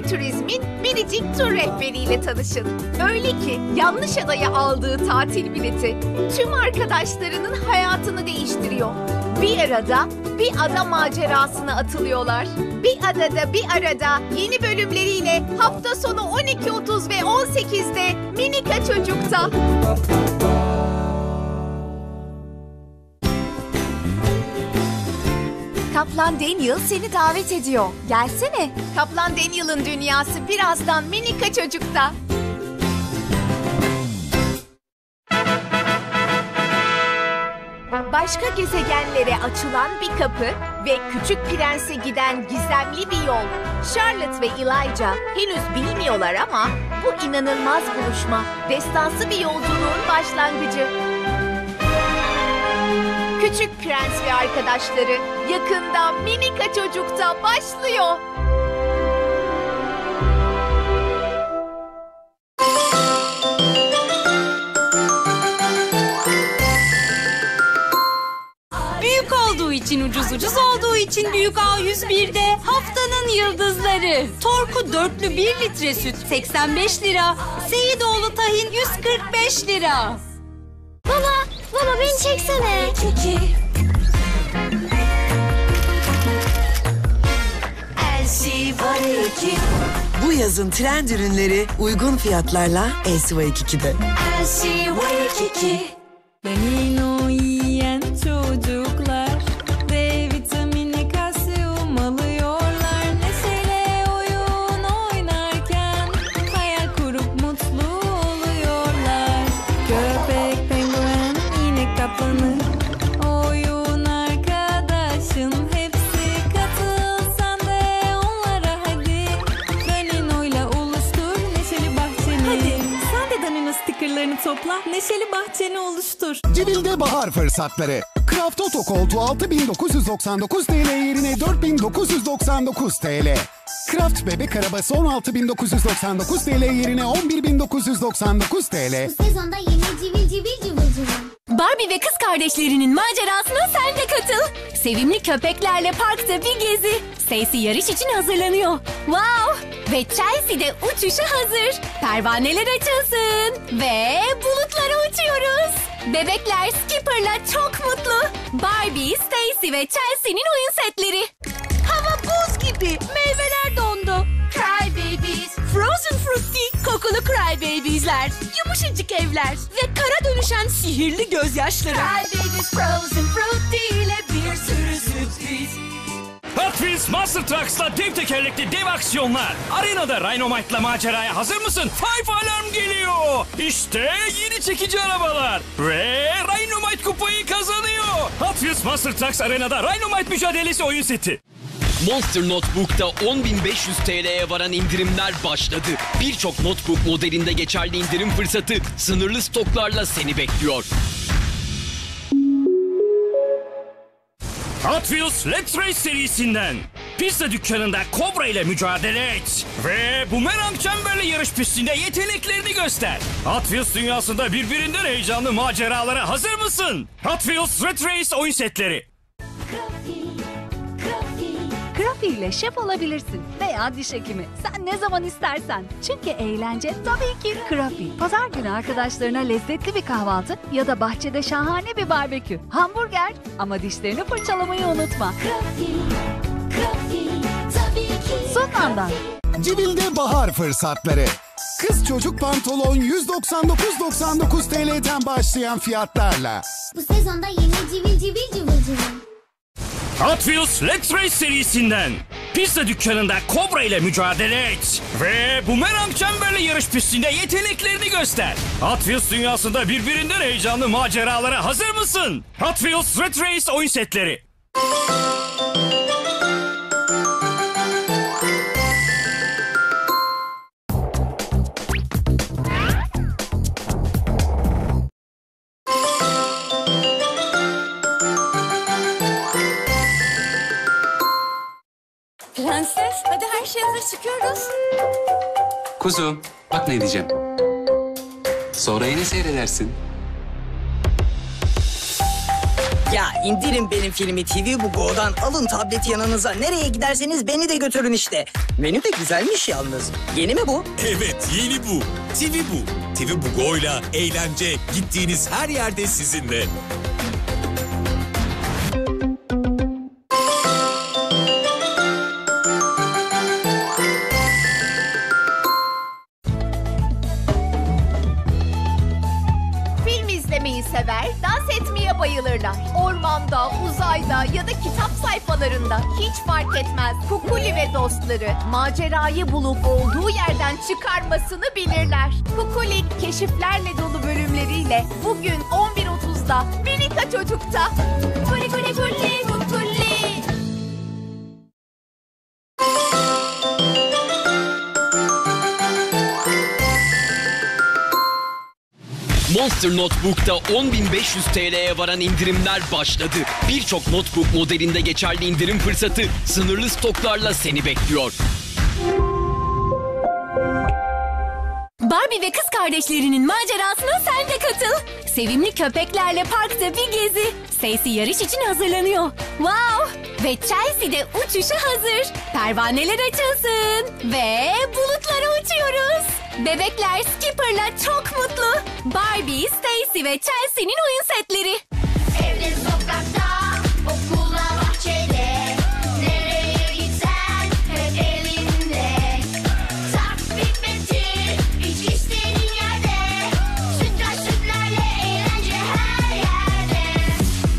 Süper Turizm'in biricik tur rehberiyle tanışın. Öyle ki yanlış adaya aldığı tatil bileti tüm arkadaşlarının hayatını değiştiriyor. Bir arada bir ada macerasına atılıyorlar. Bir adada bir arada yeni bölümleriyle hafta sonu 12.30 ve 18'de Minika Çocuk'ta. Kaplan Daniel seni davet ediyor. Gelsene. Kaplan Daniel'ın dünyası birazdan Minika Çocuk'ta. Başka gezegenlere açılan bir kapı ve Küçük Prens'e giden gizemli bir yol. Charlotte ve Elijah henüz bilmiyorlar ama bu inanılmaz buluşma destansı bir yolculuğun başlangıcı. Küçük Prens ve arkadaşları yakında Minika Çocuk'ta başlıyor. Büyük olduğu için ucuz olduğu için Büyük A101'de haftanın yıldızları. Torku dörtlü 1 litre süt 85 lira. Seyidoğlu tahin 145 lira. Baba beni çeksene. Bu yazın trend ürünleri uygun fiyatlarla LC2'de. Danino yiyen çocuklar D vitamini kalsiyum alıyorlar. Neşeyle oyun oynarken hayal kurup mutlu oluyorlar. Köpek, penguen, inek, kaplanı, oyun arkadaşın hepsi katıl sen de onlara hadi. Danino'yla oluştur neşeli bahçeni. Hadi sen de Danino stickerlarını topla, neşeli bahçeni oluştur. Civil'de bahar fırsatları. Kraft Oto koltuğu 6.999 TL yerine 4.999 TL. Kraft bebek arabası 16.999 TL yerine 11.999 TL. Bu sezonda yeni civil. Barbie ve kız kardeşlerinin macerasına sen de katıl. Sevimli köpeklerle parkta bir gezi. Stacy yarış için hazırlanıyor. Wow! Ve Chelsea de uçuşa hazır. Pervaneler açılsın. Ve bulutlara uçuyoruz. Bebekler Skipper'la çok mutlu. Barbie, Stacy ve Chelsea'nin oyun setleri. Hava buz gibi. Meyveler dondu. Cry Babies, Frozen Fruity, kokulu Cry Babies'ler, yumuşacık evler ve kara dönüşen sihirli gözyaşları. Cry Babies Frozen Fruity ile bir sürü sürpriz. Hot Wheels Monster Trucks'la dev tekerlekli dev aksiyonlar. Arenada Rhinomite'la maceraya hazır mısın? Five Alarm geliyor. İşte yeni çekici arabalar. Ve Rhinomite kupayı kazanıyor. Hot Wheels Monster Trucks Arenada Rhinomite mücadelesi oyun seti. Monster Notebook'ta 10.500 TL'ye varan indirimler başladı. Birçok notebook modelinde geçerli indirim fırsatı sınırlı stoklarla seni bekliyor. Hot Wheels Let's Race serisinden pizza dükkanında Cobra ile mücadele et ve bumerang çemberli yarış pistinde yeteneklerini göster. Hot Wheels dünyasında birbirinden heyecanlı maceralara hazır mısın? Hot Wheels Red Race oyun setleri. Krafi ile şef olabilirsin veya diş hekimi. Sen ne zaman istersen. Çünkü eğlence tabii ki Krafi. Pazar günü arkadaşlarına lezzetli bir kahvaltı ya da bahçede şahane bir barbekü. Hamburger ama dişlerini fırçalamayı unutma. Krafi, tabii ki. Sonlandan. Civil'de bahar fırsatları. Kız çocuk pantolon 199.99 TL'den başlayan fiyatlarla. Bu sezonda yeni civil. Hot Wheels Let's Race serisinden pizza dükkanında Cobra ile mücadele et ve bumerang çemberli yarış pistinde yeteneklerini göster. Hot Wheels dünyasında birbirinden heyecanlı maceralara hazır mısın? Hot Wheels Red Race oyun setleri. Prenses, hadi her şey hazır, çıkıyoruz. Kuzum, bak ne diyeceğim. Sonra yine seyredersin. Ya indirin benim filmi TV Bugo'dan, alın tableti yanınıza. Nereye giderseniz beni de götürün işte. Menü de güzelmiş yalnız. Yeni mi bu? Evet, yeni bu. TV bu. TV Bugo'yla eğlence gittiğiniz her yerde sizinle. Sever, dans etmeye bayılırlar. Ormanda, uzayda ya da kitap sayfalarında hiç fark etmez. Kukuli ve dostları macerayı bulup olduğu yerden çıkarmasını bilirler. Kukuli keşiflerle dolu bölümleriyle bugün 11.30'da Milika Çocuk'ta. Kuli kuli kuli kukuli. Monster Notebook'ta 10.500 TL'ye varan indirimler başladı. Birçok notebook modelinde geçerli indirim fırsatı sınırlı stoklarla seni bekliyor. Barbie ve kız kardeşlerinin macerasına sen de katıl. Sevimli köpeklerle parkta bir gezi. Stacy yarış için hazırlanıyor. Wow! Ve Chelsea de uçuşa hazır. Pervaneler açılsın. Ve bulutlara uçuyoruz. Bebekler Skipper'la çok mutlu. Barbie, Stacy ve Chelsea'nin oyun setleri. Evde, sokakta, okulda, bahçede, nereye gitsen hep elinde. Tak bitmetir, hiç istediğin yerde. Sütlaç sütlerle eğlence her yerde.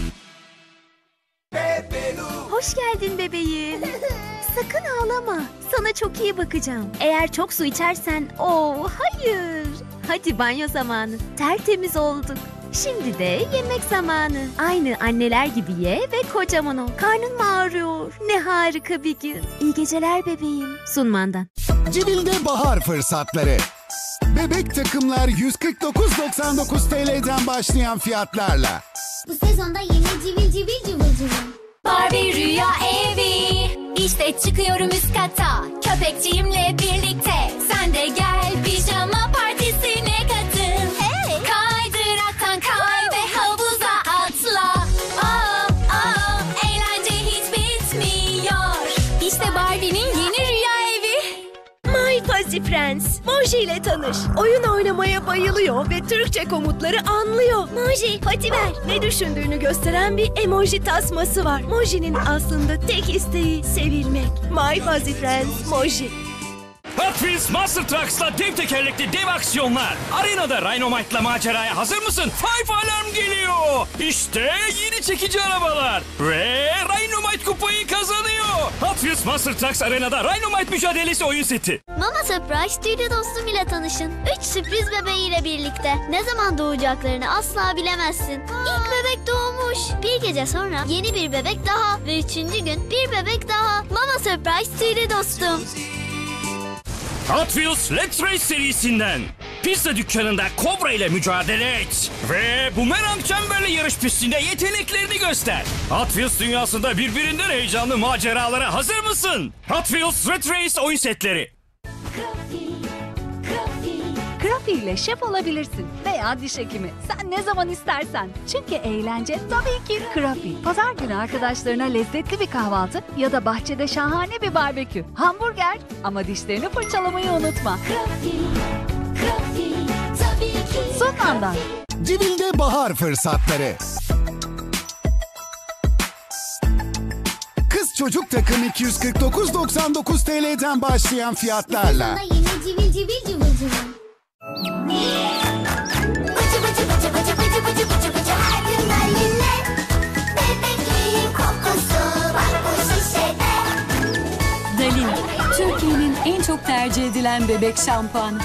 Hoş geldin bebeğim. Sakın ağlama. Sana çok iyi bakacağım. Eğer çok su içersen... hayır. Hadi banyo zamanı. Tertemiz olduk. Şimdi de yemek zamanı. Aynı anneler gibi ye ve kocaman ol. Karnın mı ağrıyor? Ne harika bir gün. İyi geceler bebeğim. Sunman'dan. Civil'de bahar fırsatları. Bebek takımlar 149.99 TL'den başlayan fiyatlarla. Bu sezonda yeni civil civil cıvıl cıvıl. Barbie rüya evi. İşte çıkıyorum üst kata. Köpekçiğimle birlikte. Sen de gel pijama partisine katıl. Hey. Kaydıraktan kay ve havuza atla. Eğlence hiç bitmiyor. İşte Barbie'nin yeni rüya evi. My Fuzzy Friends. Moji ile tanış. Oyun oynamaya bayılıyor ve Türkçe komutları anlıyor. Moji, pati ver. Ne düşündüğünü gösteren bir emoji tasması var. Moji'nin aslında tek isteği sevilmek. My Fuzzy Friends, Moji. Hot Wheels Monster Trucks'la dev tekerlekli dev aksiyonlar. Arenada Rhinomite'la maceraya hazır mısın? Five Alarm geliyor. İşte yeni çekici arabalar. Ve Rhinomite kupayı kazanıyor. Hot Wheels Monster Trucks Arenada Rhinomite mücadelesi oyun seti. Mama Surprise tüylü dostum ile tanışın. 3 sürpriz bebeğiyle birlikte. Ne zaman doğacaklarını asla bilemezsin. İlk bebek doğmuş. Bir gece sonra yeni bir bebek daha. Ve 3. gün bir bebek daha. Mama Surprise tüylü dostum. Hot Wheels Let's Race serisinden. Pizza dükkanında Kobra ile mücadele et. Ve bumerang çemberli yarış pistinde yeteneklerini göster. Hot Wheels dünyasında birbirinden heyecanlı maceralara hazır mısın? Hot Wheels Red Race oyun setleri. Krafi ile şef olabilirsin veya diş hekimi. Sen ne zaman istersen. Çünkü eğlence tabii ki Krafi. Pazar günü arkadaşlarına lezzetli bir kahvaltı ya da bahçede şahane bir barbekü. Hamburger ama dişlerini fırçalamayı unutma. Krafi, tabii ki. Sunman'dan. Civil'de bahar fırsatları. Kız çocuk takım 249.99 TL'den başlayan fiyatlarla. Sezonda yeni civil civil cıvıl cıvıl. Bıcı bıcı bıcı bıcı bıcı bıcı bıcı bıcı her gün benimle. Bebekliğin kokusu bak bu şişede. Dalin, Türkiye'nin en çok tercih edilen bebek şampuanı.